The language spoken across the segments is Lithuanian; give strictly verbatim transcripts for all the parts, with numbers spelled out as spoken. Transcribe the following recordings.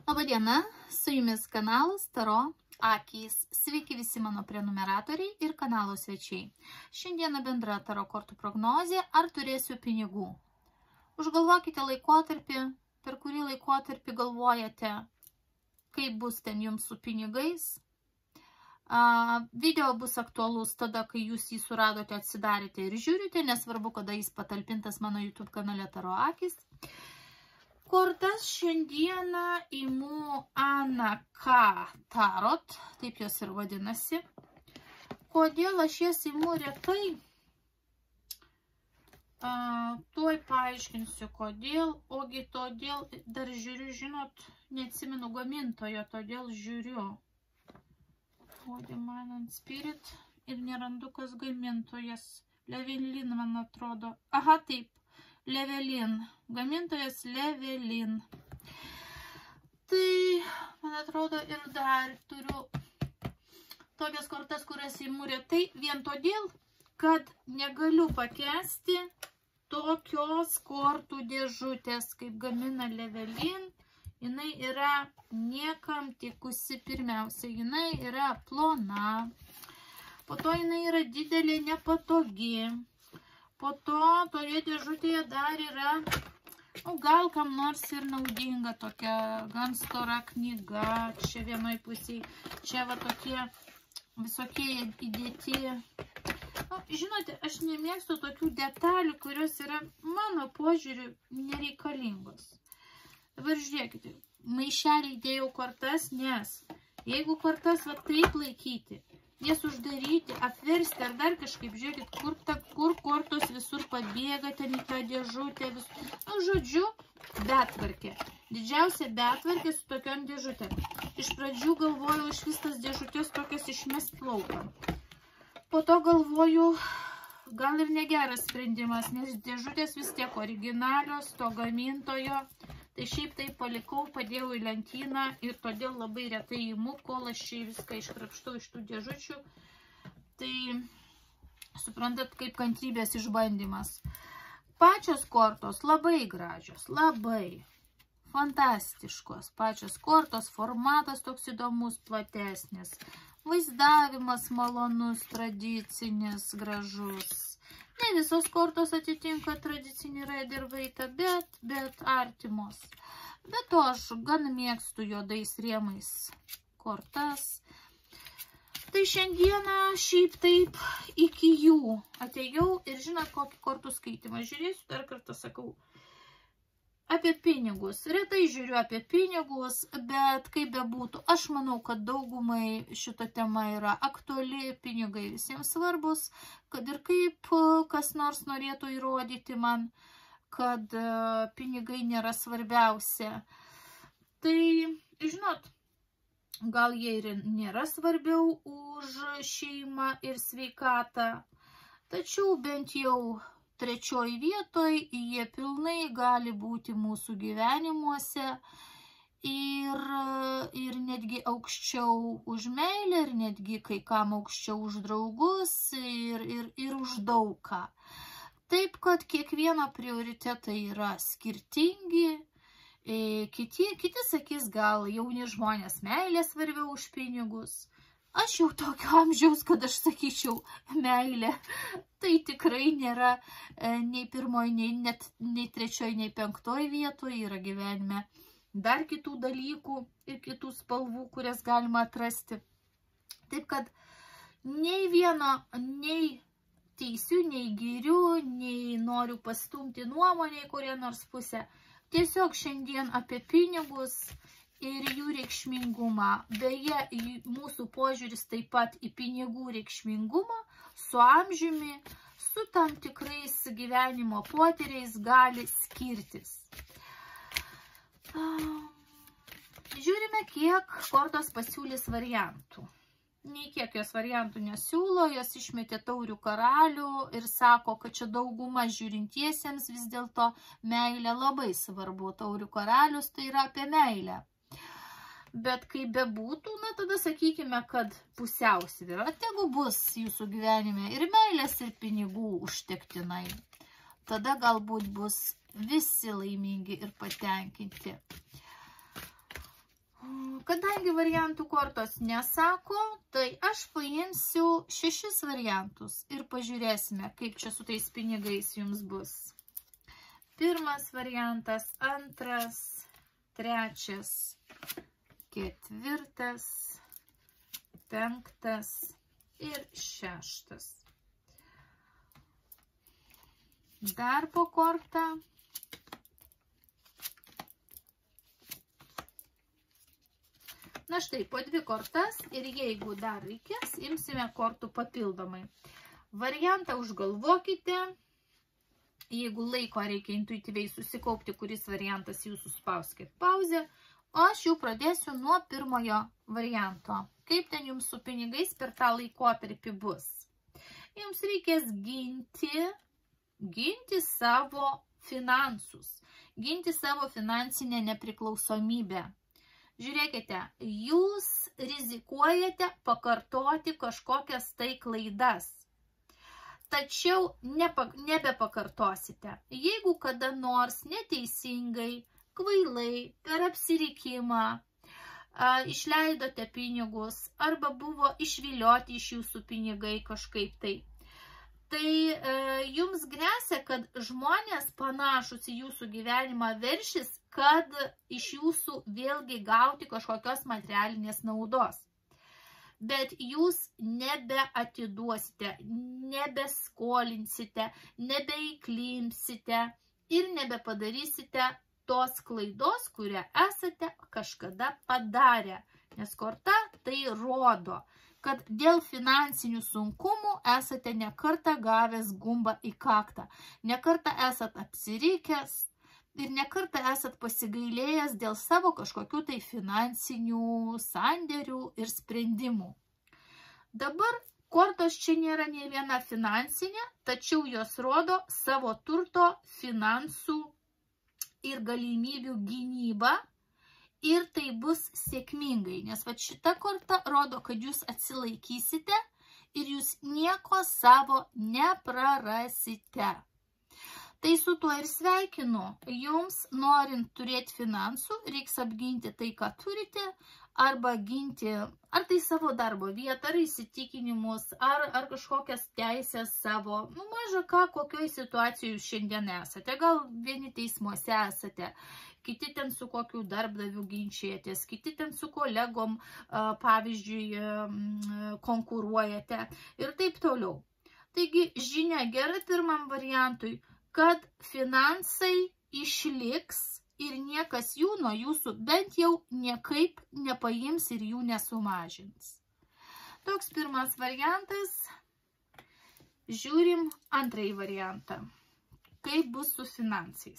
Labadiena, su jumis kanalas Taro Akys. Sveiki visi mano prenumeratoriai ir kanalo svečiai. Šiandieną bendra Taro kortų prognozė, ar turėsiu pinigų. Užgalvokite laikotarpį, per kurį laikotarpį galvojate, kaip bus ten jums su pinigais. A, video bus aktualus tada, kai jūs jį suradote, atsidarėte ir žiūrite, nesvarbu, kada jis patalpintas mano YouTube kanale Taro Akys. Kortas šiandieną imu Anaka Tarot, taip jos ir vadinasi. Kodėl aš jas imu retai? A, tuoj paaiškinsiu, kodėl. Ogi todėl, dar žiūriu, žinot, neatsimenu gamintojo, todėl žiūriu. Body, Mind and Spirit ir nerandu, kas gamintojas. Levelin, man atrodo. Aha, taip. Levelin. Gamintojas Levelin. Tai, man atrodo, ir dar turiu tokias kortas, kurias imu retai, vien todėl, kad negaliu pakęsti tokios kortų dėžutės, kaip gamina Levelin. Jinai yra niekam tikusi. Pirmiausia, jinai yra plona. Po to jinai yra didelė, nepatogi. Po to toje dėžutėje dar yra, nu, gal kam nors ir naudinga tokia gan stora knyga. Čia vienoj pusėje, čia va tokie visokie įdėti. Nu, žinote, aš nemėgstu tokių detalių, kurios yra mano požiūriu nereikalingos. Dabar žiūrėkite, maišelį įdėjau kortas, nes jeigu kortas va taip laikyti, jas uždaryti, apversti ar dar kažkaip, žiūrėkit, kur, ta, kur kortos visur pabėga, ten į tą dėžutę, vis... Nu, žodžiu, betvarkė. Didžiausia betvarkė su tokiom dėžutėm. Iš pradžių galvojau iš vis tas dėžutės tokias išmest lauką. Po to galvoju, gal ir negeras sprendimas, nes dėžutės vis tiek originalios, to gamintojo. Tai šiaip tai palikau, padėjau į lentyną ir todėl labai retai imu, kol aš čia viską iškrapštau iš tų dėžučių. Tai suprantat, kaip kantrybės išbandymas. Pačios kortos labai gražios, labai fantastiškos. Pačios kortos, formatas toks įdomus, platesnis. Vaizdavimas malonus, tradicinis, gražus. Ne visos kortos atitinka tradicinį raidę ir vaitą, bet, bet artimos. Bet to aš gan mėgstu juodais rėmais kortas. Tai šiandieną šiaip taip iki jų atėjau ir žinot kokį kortų skaitimą. Žiūrėsiu, dar kartą sakau, apie pinigus. Retai žiūriu apie pinigus, bet kaip bebūtų, aš manau, kad daugumai šita tema yra aktuali, pinigai visiems svarbus, kad ir kaip kas nors norėtų įrodyti man, kad pinigai nėra svarbiausia. Tai, žinot, gal jie ir nėra svarbiau už šeimą ir sveikatą, tačiau bent jau trečioj vietoj jie pilnai gali būti mūsų gyvenimuose ir, ir netgi aukščiau už meilę, ir netgi kai kam aukščiau už draugus ir, ir, ir už daugą. Taip, kad kiekvieno prioritetai yra skirtingi. Kiti, kiti sakys, gal jauni žmonės meilė svarbiau už pinigus. Aš jau tokio amžiaus, kad aš sakyčiau meilė. Tai tikrai nėra e, nei pirmoj, nei, net, nei trečioj, nei penktoj vietoje. Yra gyvenime dar kitų dalykų ir kitų spalvų, kurias galima atrasti. Taip kad nei vieno, nei teisiu, nei giriu, nei noriu pastumti nuomonę į kurią nors pusę. Tiesiog šiandien apie pinigus ir jų reikšmingumą. Beje, mūsų požiūris taip pat į pinigų reikšmingumą su amžiumi, su tam tikrais gyvenimo potyriais gali skirtis. Žiūrime, kiek kortos pasiūlys variantų. Nei kiek jos variantų nesiūlo, jos išmetė taurių karalių ir sako, kad čia dauguma žiūrintiesiems vis dėlto meilė labai svarbu. Taurių karalius tai yra apie meilę. Bet kaip bebūtų, na tada sakykime, kad pusiausvyra tegu bus jūsų gyvenime ir meilės, ir pinigų užtektinai. Tada galbūt bus visi laimingi ir patenkinti. Kadangi variantų kortos nesako, tai aš paimsiu šešis variantus ir pažiūrėsime, kaip čia su tais pinigais jums bus. Pirmas variantas, antras, trečias, ketvirtas, penktas ir šeštas. Dar po kortą. Na štai, po dvi kortas ir jeigu dar reikės, imsime kortų papildomai. Variantą užgalvokite. Jeigu laiko reikia intuityviai susikaupti, kuris variantas jūsų, spauskit pauzę. O aš jau pradėsiu nuo pirmojo varianto. Kaip ten jums su pinigais per tą laikotarpį bus? Jums reikės ginti, ginti savo finansus, ginti savo finansinę nepriklausomybę. Žiūrėkite, jūs rizikuojate pakartoti kažkokias tai klaidas. Tačiau nepa, nebepakartosite. Jeigu kada nors neteisingai, kvailai, per apsirikimą a, išleidote pinigus arba buvo išvilioti iš jūsų pinigai kažkaip tai, tai e, jums gresia, kad žmonės panašus į jūsų gyvenimą veršis, kad iš jūsų vėlgi gauti kažkokios materialinės naudos. Bet jūs nebeatiduosite, nebeskolinsite, nebeįklimsite ir nebepadarysite tos klaidos, kurią esate kažkada padarę. Nes korta tai rodo, kad dėl finansinių sunkumų esate nekartą gavęs gumbą į kaktą, nekartą esat apsirikęs ir nekartą esat pasigailėjęs dėl savo kažkokių tai finansinių sandėrių ir sprendimų. Dabar kortos čia nėra nei viena finansinė, tačiau jos rodo savo turto, finansų ir galimybių gynybą ir tai bus sėkmingai, nes va šita korta rodo, kad jūs atsilaikysite ir jūs nieko savo neprarasite. Tai su tuo ir sveikinu. Jums, norint turėti finansų, reiks apginti tai, ką turite, arba ginti ar tai savo darbo vietą, ar įsitikinimus, ar, ar kažkokias teisės savo. Nu, maža ką, kokioj situacijoje jūs šiandien esate. Gal vieni teismuose esate, kiti ten su kokiu darbdaviu ginčijatės, kiti ten su kolegom, pavyzdžiui, konkuruojate ir taip toliau. Taigi, žinia gera pirmam variantui, kad finansai išliks ir niekas jų nuo jūsų bent jau niekaip nepaims ir jų nesumažins. Toks pirmas variantas. Žiūrim antrąjį variantą. Kaip bus su finansais?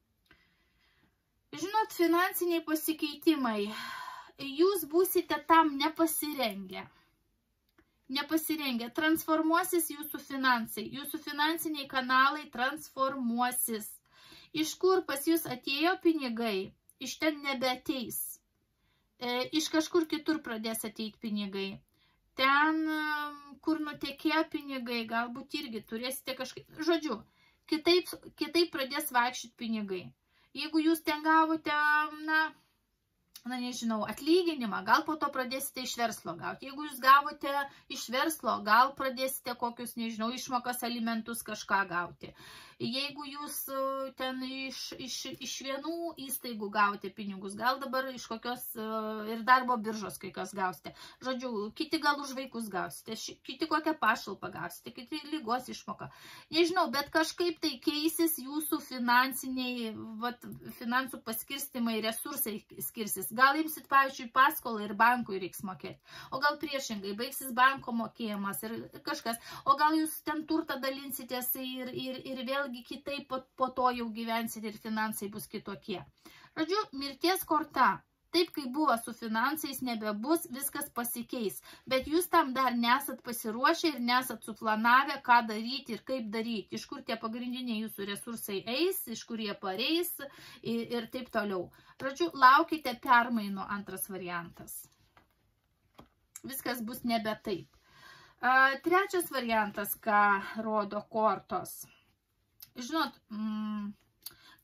Žinot, finansiniai pasikeitimai. Jūs būsite tam nepasirengę. Nepasirengę, transformuosis jūsų finansai, jūsų finansiniai kanalai transformuosis. Iš kur pas jūs atėjo pinigai, iš ten nebeateis. E, iš kažkur kitur pradės ateiti pinigai. Ten, kur nutekėjo pinigai, galbūt irgi turėsite kažkaip, žodžiu, kitaip, kitaip pradės vaikščioti pinigai. Jeigu jūs ten gavote, na, na nežinau, atlyginimą, gal po to pradėsite iš verslo gauti. Jeigu jūs gavote iš verslo, gal pradėsite kokius, nežinau, išmokas, alimentus kažką gauti. Jeigu jūs ten iš, iš, iš vienų įstaigų gavote pinigus, gal dabar iš kokios ir darbo biržos kai kas gausite. Žodžiu, kiti gal už vaikus gausite, kiti kokią pašalpą gausite, kiti lygos išmoką. Nežinau, bet kažkaip tai keisis jūsų finansiniai, vat, finansų paskirstimai, resursai skirsis. Gal imsit, pavyzdžiui, paskolą ir bankui reiks mokėti. O gal priešingai, baigsis banko mokėjimas ir kažkas. O gal jūs ten turtą dalinsitės ir, ir, ir vėlgi kitaip po, po to jau gyvensit ir finansai bus kitokie. Žodžiu, mirties korta. Taip, kaip buvo su finansais, nebebus, viskas pasikeis. Bet jūs tam dar nesat pasiruošę ir nesat suplanavę, ką daryti ir kaip daryti. Iš kur tie pagrindiniai jūsų resursai eis, iš kur jie pareis ir, ir taip toliau. Žodžiu, laukite permainų, antras variantas. Viskas bus nebe taip. A, trečias variantas, ką rodo kortos. Žinot, mm,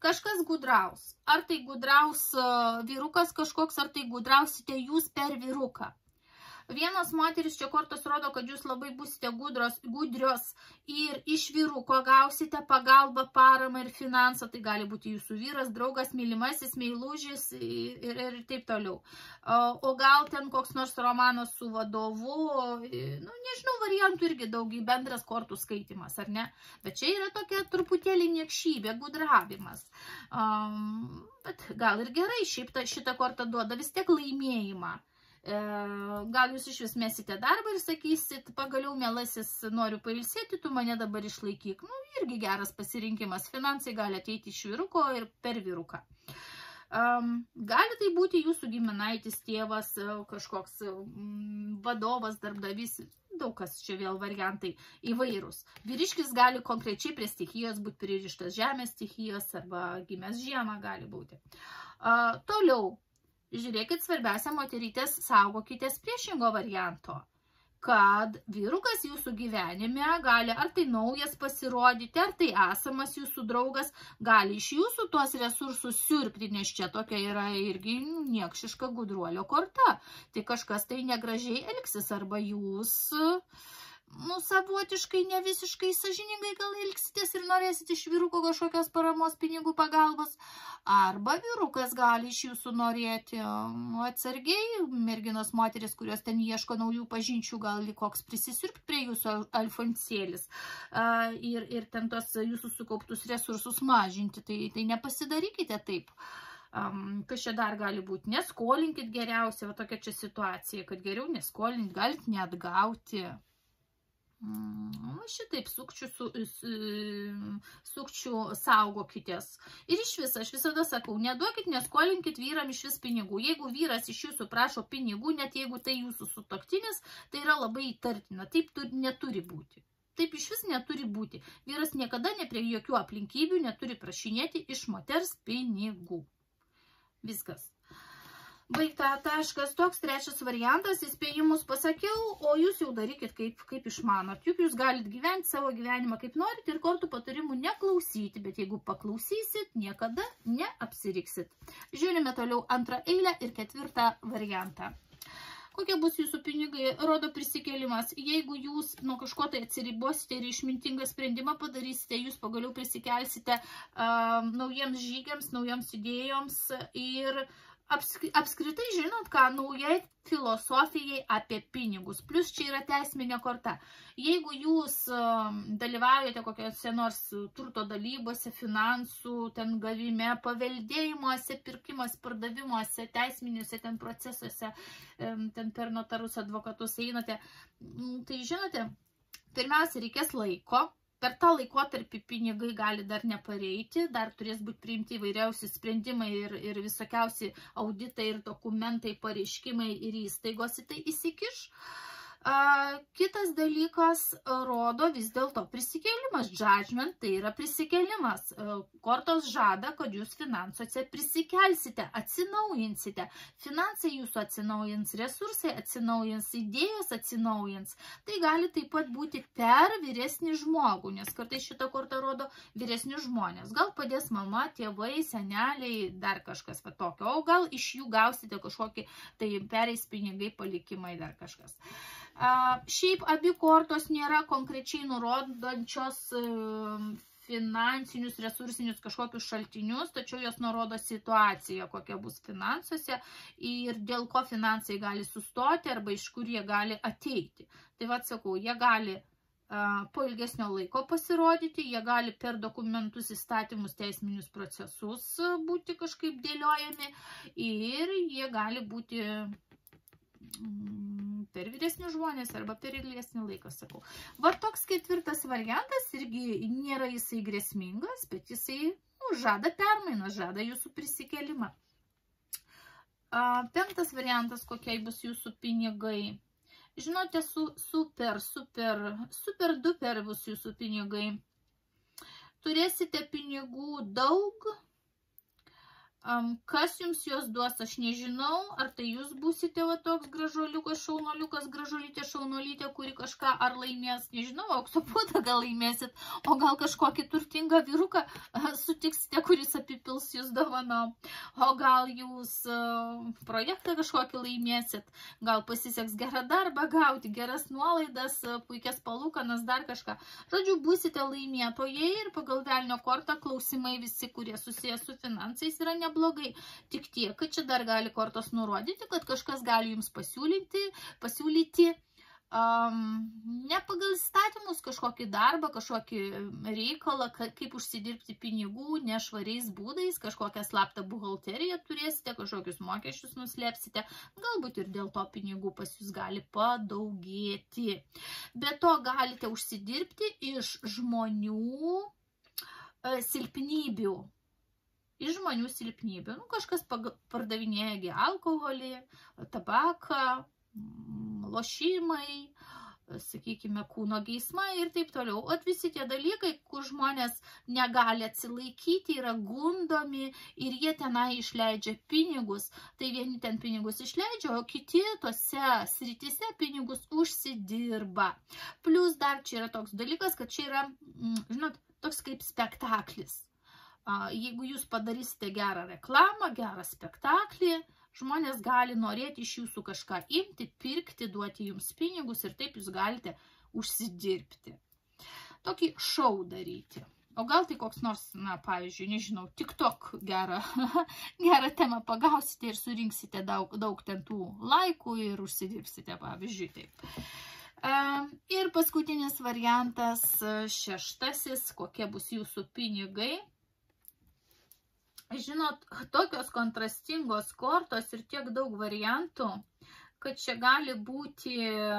Kažkas gudraus. Ar tai gudraus vyrukas kažkoks, ar tai gudrausite jūs per vyruką. Vienas moteris čia kortos rodo, kad jūs labai būsite gudros, gudrios ir iš vyruko gausite pagalbą, paramą ir finansą. Tai gali būti jūsų vyras, draugas, mylimasis, meilužis ir, ir, ir taip toliau. O gal ten koks nors romanas su vadovu, nu, nežinau, variantų irgi daug, bendras kortų skaitimas, ar ne? Bet čia yra tokia truputėlį niekšybė, gudravimas. Um, bet gal ir gerai, šiaip ta, šitą kortą duoda vis tiek laimėjimą. Gal jūs iš vis mesite darbą ir sakysit, pagaliau mielasis, noriu pailsėti, tu mane dabar išlaikyk. Nu, irgi geras pasirinkimas. Finansai gali ateiti iš vyruko ir per vyruką. Um, gali tai būti jūsų giminaitis, tėvas, kažkoks um, vadovas, darbdavys, daug kas čia vėl variantai įvairūs. Vyriškis gali konkrečiai prie stichijos būti pririštas žemės stichijos arba gimęs žiemą gali būti. Uh, toliau. Žiūrėkit, svarbiausia, moterytės, saugokitės priešingo varianto, kad vyrukas jūsų gyvenime gali ar tai naujas pasirodyti, ar tai esamas jūsų draugas, gali iš jūsų tuos resursus siurbti, nes čia tokia yra irgi niekšiška gudruolio korta. Tai kažkas tai negražiai elgsis, arba jūs, nu, savotiškai, ne visiškai sąžiningai gal elgsitės ir norėsit iš vyruko kažkokios paramos, pinigų pagalbos, arba vyrukas gali iš jūsų norėti, nu, atsargiai, merginos moteris, kurios ten ieško naujų pažinčių, gal koks prisisirpti prie jūsų alfonsėlis ir, ir ten tos jūsų sukauptus resursus mažinti, tai, tai nepasidarykite taip. Um, kas čia dar gali būti? Neskolinkit geriausia, va tokia čia situacija, kad geriau neskolint, galit neatgauti. Mm, šitaip sukčių, su, su, sukčių saugokitės. Ir iš viso, aš visada sakau, neduokit, neskolinkit vyram iš vis pinigų. Jeigu vyras iš jūsų prašo pinigų, net jeigu tai jūsų sutuoktinis, tai yra labai įtartina. Taip turi, neturi būti. Taip iš vis neturi būti. Vyras niekada ne prie jokių aplinkybių neturi prašinėti iš moters pinigų. Viskas. Baigta taškas, toks trečias variantas, įspėjimus pasakiau, o jūs jau darykit kaip, kaip išmanot. Juk jūs galit gyventi savo gyvenimą kaip norit ir kortų patarimų neklausyti, bet jeigu paklausysit, niekada neapsiriksit. Žiūrime toliau antrą eilę ir ketvirtą variantą. Kokie bus jūsų pinigai, rodo prisikėlimas. Jeigu jūs nuo kažko tai atsiribosite ir išmintingą sprendimą padarysite, jūs pagaliau prisikelsite uh, naujiems žygiams, naujoms idėjoms ir apskritai žinot, ką naujai filosofijai apie pinigus. Plus čia yra teisminė korta. Jeigu jūs dalyvaujate kokiose nors turto dalybose, finansų, ten gavime, paveldėjimuose, pirkimuose, pardavimuose, teisminiuose ten procesuose, ten per notarus, advokatus einate, tai žinote, pirmiausia, reikės laiko. Per tą laikotarpį pinigai gali dar nepareiti, dar turės būti priimti įvairiausi sprendimai ir, ir visokiausi auditai ir dokumentai, pareiškimai ir įstaigos į tai įsikiš. A, kitas dalykas rodo vis dėlto prisikėlimas. Judgment tai yra prisikėlimas. Kortos žada, kad jūs finansuose prisikelsite, atsinaujinsite. Finansai jūsų atsinaujins, resursai atsinaujins, idėjos atsinaujins. Tai gali taip pat būti per vyresnį žmogų, nes kartais šitą kortą rodo vyresnius žmonės. Gal padės mama, tėvai, seneliai, dar kažkas va tokio. O gal iš jų gausite kažkokį, tai pereis pinigai, palikimai, dar kažkas. Uh, šiaip abi kortos nėra konkrečiai nurodančios uh, finansinius, resursinius kažkokius šaltinius, tačiau jos nurodo situaciją, kokia bus finansuose ir dėl ko finansai gali sustoti arba iš kur jie gali ateiti. Tai vad sakau, jie gali uh, po ilgesnio laiko pasirodyti, jie gali per dokumentus, įstatymus, teisminius procesus būti kažkaip dėliojami ir jie gali būti mm, per vyresnius žmonės arba per ilgesnį laiką, sakau. Va toks ketvirtas variantas irgi nėra jisai grėsmingas, bet jisai nu, žada permainą, žada jūsų prisikėlimą. A, penktas variantas, kokie bus jūsų pinigai. Žinote, su, super, super, super duper bus jūsų pinigai. Turėsite pinigų daug. Um, kas jums juos duos, aš nežinau, ar tai jūs būsite va toks gražuoliukas, šaunuoliukas, gražuolytė, šaunuolytė, kuri kažką ar laimės, nežinau, aukso puodą gal laimėsit, o gal kažkokį turtingą vyruką sutiksite, kuris apipils jūs dovanom, o gal jūs uh, projektą kažkokį laimėsit, gal pasiseks gerą darbą gauti, geras nuolaidas, puikias palūkanas, dar kažką. Žodžiu, būsite laimėtojai ir pagal velnio kortą klausimai visi, kurie susijęs su finansais, yra neblogai. Blogai. Tik tiek, kad čia dar gali kortos nurodyti, kad kažkas gali jums pasiūlyti, pasiūlyti um, ne pagal įstatymus kažkokį darbą, kažkokį reikalą, kaip užsidirbti pinigų nešvariais būdais, kažkokią slaptą buhalteriją turėsite, kažkokius mokesčius nuslėpsite, galbūt ir dėl to pinigų pas jūs gali padaugėti. Be to galite užsidirbti iš žmonių uh, silpnybių. Iš žmonių silpnybių. Nu, kažkas pardavinėja alkoholį, tabaką, lošimai, sakykime, kūno geismai ir taip toliau. O visi tie dalykai, kur žmonės negali atsilaikyti, yra gundomi ir jie tenai išleidžia pinigus. Tai vieni ten pinigus išleidžia, o kiti tose srityse pinigus užsidirba. Plus dar čia yra toks dalykas, kad čia yra, žinot, toks kaip spektaklis. Jeigu jūs padarysite gerą reklamą, gerą spektaklį, žmonės gali norėti iš jūsų kažką imti, pirkti, duoti jums pinigus ir taip jūs galite užsidirbti. Tokį šou daryti. O gal tai koks nors, na, pavyzdžiui, nežinau, TikTok gerą, gerą temą pagausite ir surinksite daug, daug ten tų laikų ir užsidirbsite, pavyzdžiui, taip. Ir paskutinis variantas, šeštasis, kokie bus jūsų pinigai. Žinot, tokios kontrastingos kortos ir tiek daug variantų, kad čia gali būti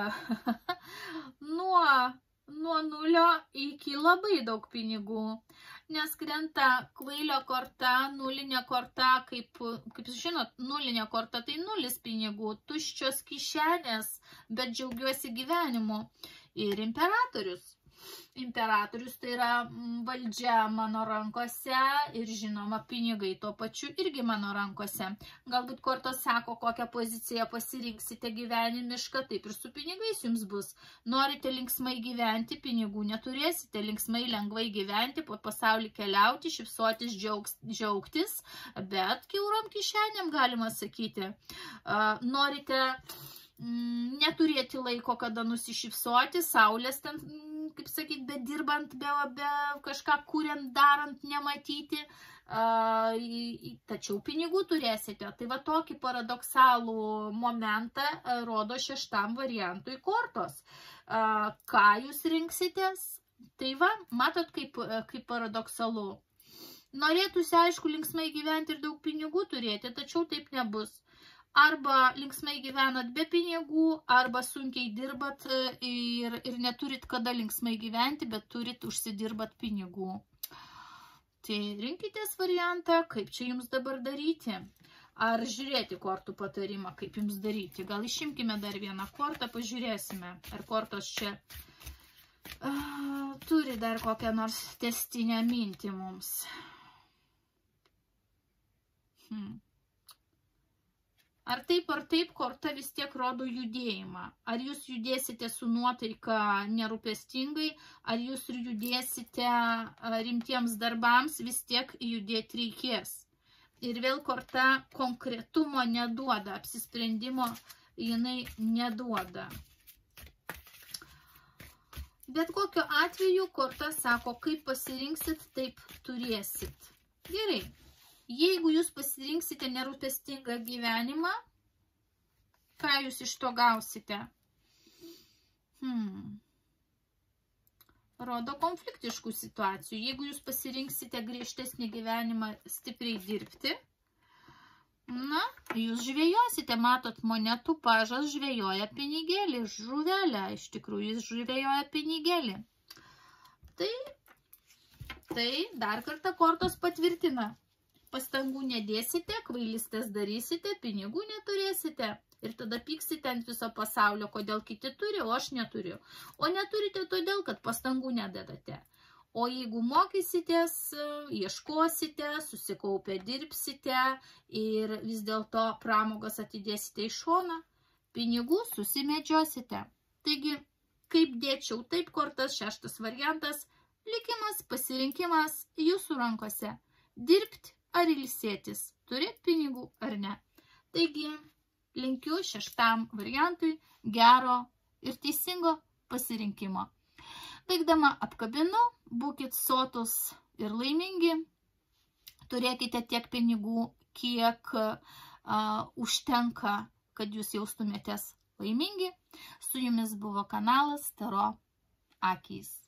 nuo, nuo nulio iki labai daug pinigų. Nes krenta kvailio korta, nulinė korta, kaip, kaip žinot, nulinė korta tai nulis pinigų, tuščios kišenės, bet džiaugiuosi gyvenimu. Ir imperatorius. Imperatorius tai yra valdžia mano rankose ir žinoma pinigai tuo pačiu irgi mano rankose. Galbūt kortos sako, kokią poziciją pasirinksite gyvenimišką, taip ir su pinigais jums bus. Norite linksmai gyventi, pinigų neturėsite, linksmai lengvai gyventi, po pasaulį keliauti, šypsotis, džiaugs, džiaugtis, bet kiaurom kišenėm galima sakyti. Uh, norite mm, neturėti laiko, kada nusišypsoti, saulės ten, kaip sakyti, be dirbant, be, be kažką kuriant, darant, nematyti, uh, tačiau pinigų turėsite. Tai va tokį paradoksalų momentą uh, rodo šeštam variantui kortos. Uh, ką jūs rinksitės? Tai va, matot, kaip, kaip paradoksalu. Norėtųsi, aišku, linksmai gyventi ir daug pinigų turėti, tačiau taip nebus. Arba linksmai gyvenat be pinigų, arba sunkiai dirbat ir, ir neturit kada linksmai gyventi, bet turit užsidirbat pinigų. Tai rinkitės variantą, kaip čia jums dabar daryti. Ar žiūrėti kortų patarimą, kaip jums daryti. Gal išimkime dar vieną kortą, pažiūrėsime, ar kortos čia uh, turi dar kokią nors testinę mintį mums. Hmm. Ar taip ar taip korta vis tiek rodo judėjimą? Ar jūs judėsite su nuotaika nerūpestingai, ar jūs judėsite rimtiems darbams, vis tiek judėti reikės. Ir vėl korta konkretumo neduoda, apsisprendimo jinai neduoda. Bet kokiu atveju korta sako, kaip pasirinksit, taip turėsit. Gerai. Jeigu jūs pasirinksite nerūpestingą gyvenimą, ką jūs iš to gausite? Hmm. Rodo konfliktiškų situacijų. Jeigu jūs pasirinksite griežtesnį gyvenimą, stipriai dirbti, na, jūs žvejosite, matot, monetų pažas žvejoja pinigėlį, žuvelę, iš tikrųjų jis žvejoja pinigėlį. Tai, tai dar kartą kortos patvirtina. Pastangų nedėsite, kvailystės darysite, pinigų neturėsite ir tada pyksite ant viso pasaulio, kodėl kiti turi, o aš neturiu. O neturite todėl, kad pastangų nededate. O jeigu mokysitės, ieškosite, susikaupę dirbsite ir vis dėlto pramogas atidėsite į šoną, pinigų susimedžiosite. Taigi, kaip dėčiau, taip kortas, šeštas variantas, likimas, pasirinkimas jūsų rankose. Dirbti ar ilsėtis, turėti pinigų ar ne. Taigi, linkiu šeštam variantui gero ir teisingo pasirinkimo. Baigdama apkabinu, būkit sotus ir laimingi, turėkite tiek pinigų, kiek uh, užtenka, kad jūs jaustumėtės laimingi. Su jumis buvo kanalas Taro akys.